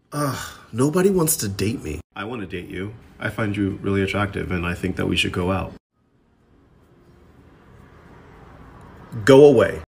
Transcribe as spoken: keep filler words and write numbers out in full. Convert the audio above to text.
Ugh, nobody wants to date me. I want to date you. I find you really attractive, and I think that we should go out. Go away.